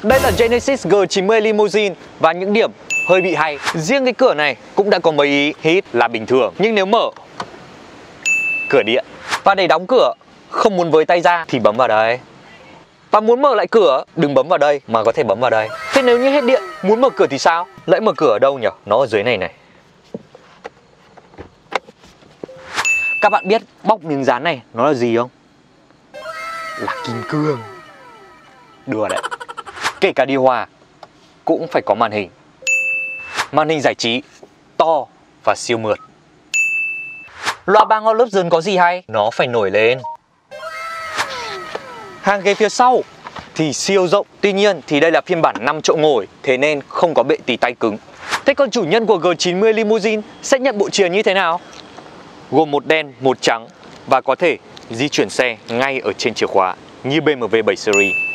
Đây là Genesis G90 Limousine và những điểm hơi bị hay. Riêng cái cửa này cũng đã có mấy ý hít là bình thường, nhưng nếu mở cửa điện và để đóng cửa không muốn với tay ra thì bấm vào đây. Và muốn mở lại cửa đừng bấm vào đây mà có thể bấm vào đây. Thế nếu như hết điện muốn mở cửa thì sao? Lại mở cửa ở đâu nhỉ? Nó ở dưới này này. Các bạn biết bóc miếng dán này nó là gì không? Là kim cương. Đùa đấy. Kể cả điều hòa cũng phải có màn hình. Màn hình giải trí to và siêu mượt. Loa Bang Olufsen có gì hay? Nó phải nổi lên. Hàng ghế phía sau thì siêu rộng. Tuy nhiên thì đây là phiên bản 5 chỗ ngồi, thế nên không có bệ tì tay cứng. Thế còn chủ nhân của G90 Limousine sẽ nhận bộ chìa như thế nào? Gồm một đen, một trắng và có thể di chuyển xe ngay ở trên chìa khóa như BMW 7 Series.